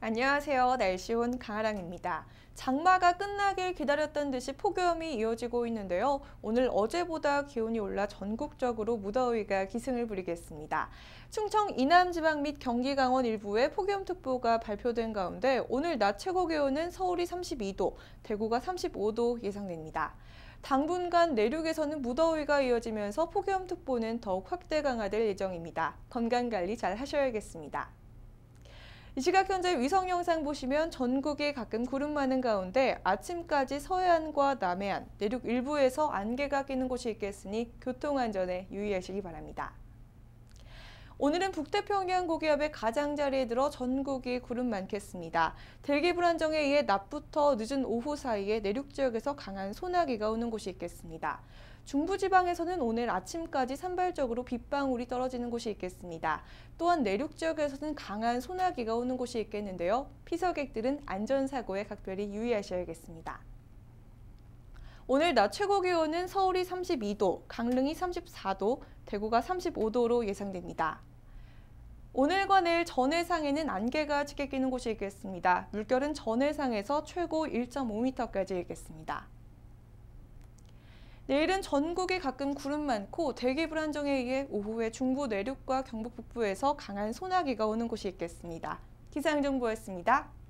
안녕하세요. 날씨 온 강아랑입니다. 장마가 끝나길 기다렸던 듯이 폭염이 이어지고 있는데요. 오늘 어제보다 기온이 올라 전국적으로 무더위가 기승을 부리겠습니다. 충청 이남 지방 및 경기 강원 일부에 폭염특보가 발표된 가운데 오늘 낮 최고 기온은 서울이 32도, 대구가 35도 예상됩니다. 당분간 내륙에서는 무더위가 이어지면서 폭염특보는 더욱 확대 강화될 예정입니다. 건강관리 잘 하셔야겠습니다. 이 시각 현재 위성 영상 보시면 전국이 가끔 구름 많은 가운데 아침까지 서해안과 남해안, 내륙 일부에서 안개가 끼는 곳이 있겠으니 교통안전에 유의하시기 바랍니다. 오늘은 북태평양 고기압의 가장자리에 들어 전국이 구름 많겠습니다. 대기 불안정에 의해 낮부터 늦은 오후 사이에 내륙 지역에서 강한 소나기가 오는 곳이 있겠습니다. 중부지방에서는 오늘 아침까지 산발적으로 빗방울이 떨어지는 곳이 있겠습니다. 또한 내륙 지역에서는 강한 소나기가 오는 곳이 있겠는데요. 피서객들은 안전사고에 각별히 유의하셔야겠습니다. 오늘 낮 최고 기온은 서울이 32도, 강릉이 34도, 대구가 35도로 예상됩니다. 오늘과 내일 전해상에는 안개가 짙게 끼는 곳이 있겠습니다. 물결은 전해상에서 최고 1.5m까지 일겠습니다. 내일은 전국이 가끔 구름 많고 대기 불안정에 의해 오후에 중부 내륙과 경북 북부에서 강한 소나기가 오는 곳이 있겠습니다. 기상정보였습니다.